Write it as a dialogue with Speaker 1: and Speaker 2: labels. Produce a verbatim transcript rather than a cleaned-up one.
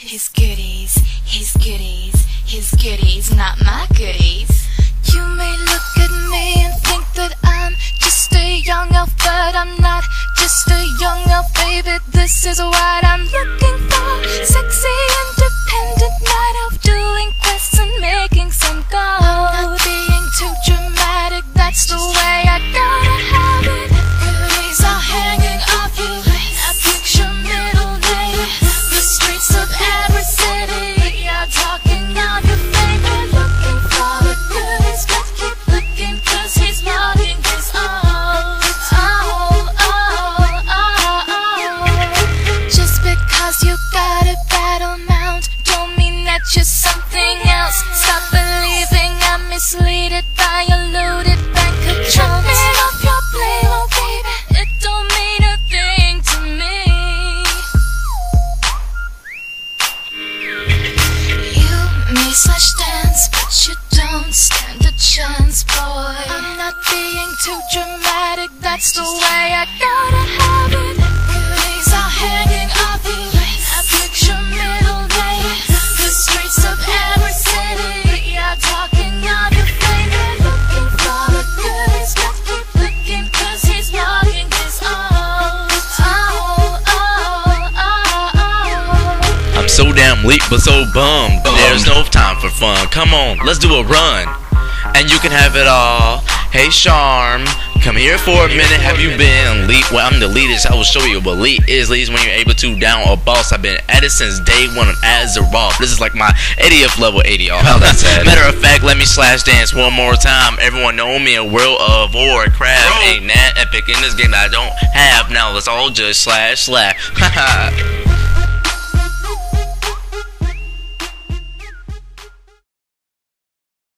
Speaker 1: His goodies, his goodies, his goodies, not my goodies. You may look at me and think that I'm just a young elf, but I'm not just a young elf, baby. This is what I'm looking for. Sexy, independent night elf, doing quests and making some gold. I'm not being too dramatic, that's the way I gotta have it. Goodies are hanging off you, I picture middle name. The streets of every city are talking on your fame. We're looking for the goodies, but keep looking, cause he's logging his own. Oh, oh, oh, oh. Just because you got a battle mount don't mean that you're something else. Stop believing I'm misleaded by your loaded bank account. Get off your blame, oh baby, it don't mean a thing to me. You may slash dance, but you don't stand a chance, boy. I'm not being too dramatic, that's the way I gotta have it. Goodies are hanging off you, I picture middle name. The streets of every city are talking on your fame. They're looking for the goodies, but keep looking, cause he's logging his own. Oh, oh, oh, oh.
Speaker 2: I'm so damn leak but so bummed. There's no time for fun. Come on, let's do a run. And you can have it all. Hey Sharm, come here for a minute. Have you been elite? Well, I'm the leadest. I will show you what elite is. Leads when you're able to down a boss. I've been at it since day one of Azeroth. This is like my eightieth level eighty, y'all.
Speaker 3: Oh, that's it.
Speaker 2: Matter of fact, let me slash dance one more time. Everyone know me, a world of Warcraft. Crowe. Ain't that epic in this game that I don't have. Now let's all just slash slap. Haha.